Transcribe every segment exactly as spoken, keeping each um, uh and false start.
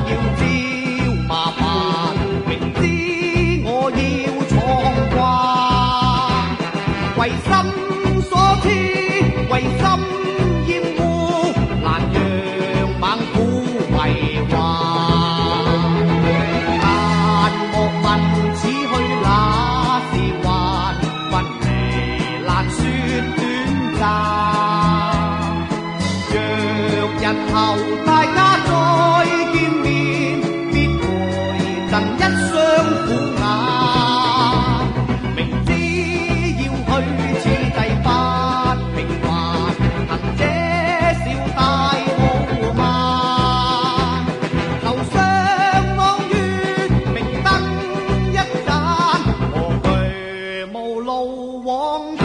要招麻煩，明知我要闖關，為心所痴，為心厭惡，難讓猛虎為患。但莫問此去那時還，分離難說短暫。若日後大家再見面，必會贈一雙虎眼。明知要去此地不平凡，憑這小帶傲慢。頭上望月，明燈一盞，何懼無路往返。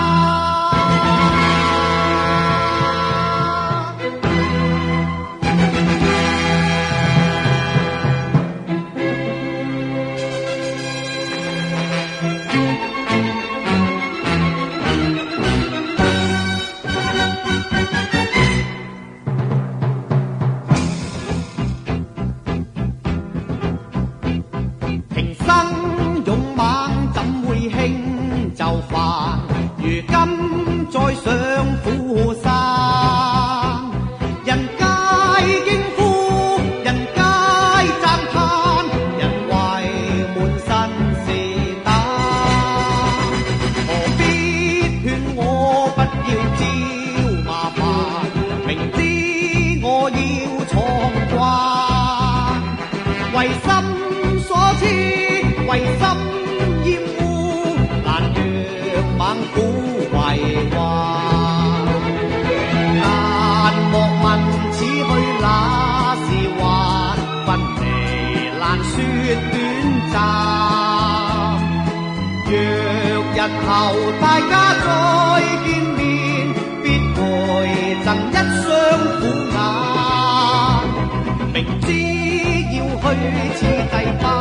平生勇猛怎會輕就範？如今再上虎山，人皆驚呼，人皆讚嘆，人為滿身是膽。何必勸我不要招麻煩？明知我要闖關，為心所痴，為心厭惡，難讓猛虎為患。但莫問此去那時還，分離難說短暫。若日後大家再見面，必會贈一雙虎眼。明知要去此地不